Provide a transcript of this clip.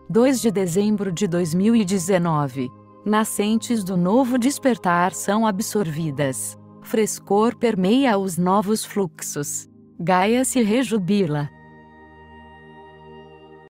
2 de dezembro de 2019. Nascentes do novo despertar são absorvidas. Frescor permeia os novos fluxos. Gaia se rejubila.